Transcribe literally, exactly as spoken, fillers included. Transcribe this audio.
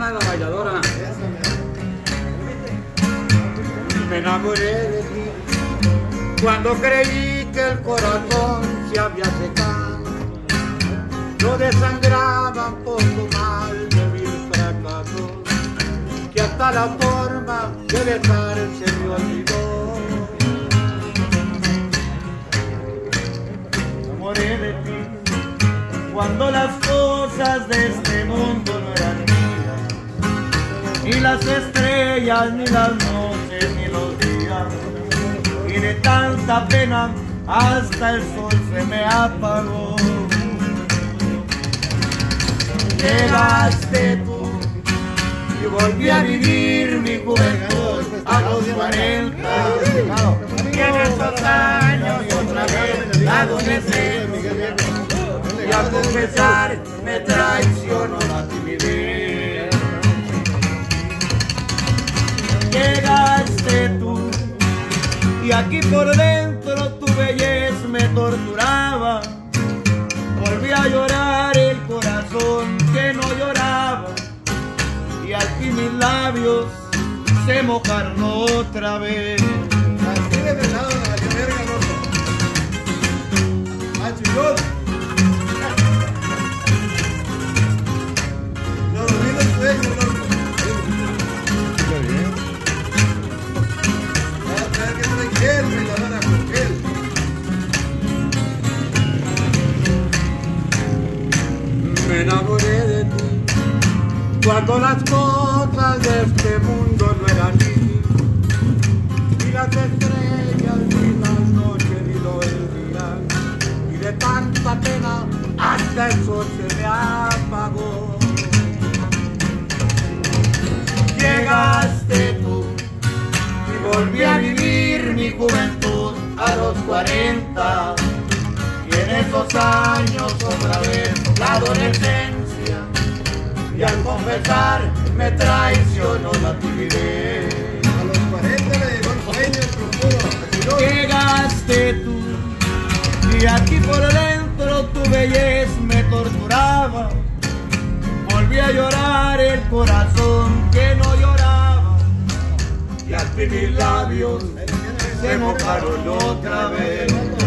hermana de la bailadora. Me enamoré de ti cuando creí que el corazón se había secado. Lo desangraban poco mal de mil fracasos, que hasta la forma de besar se me olvidó. Me enamoré de ti cuando las cosas de este mundo no eran mías, ni las estrellas, ni las noches, ni los días, y de tanta pena hasta el sol se me apagó. Llegaste tú y volví a vivir mi juventud a los cuarenta, y en esos años otra vez la adolescencia, y a confesar me traicionó la timidez. Llegaste tú y aquí por dentro tu belleza me torturaba. Volví a llorar el corazón que no lloraba, y al fin mis labios se mojaron otra vez. Así de pesado de la que verga, loco. Machillón. Lo dormido el sueño, loco. Está bien. Vas a tener que traer gel, bailadora, con gel. Me enamoré de ti cuando las cosas de este mundo no eran mías, ni las estrellas, ni las noches, ni los días, y de tanta pena hasta el sol se me apagó. Llegaste tú y volví a vivir mi juventud a los cuarenta, y en esos años otra vez la adolescencia, y al confesar me traicionó la timidez. A los cuarenta le llegó el sueño, el profundo. Llegaste tú y aquí por dentro tu belleza me torturaba. Volví a llorar el corazón que no lloraba, y al fin mis labios se mojaron otra vez.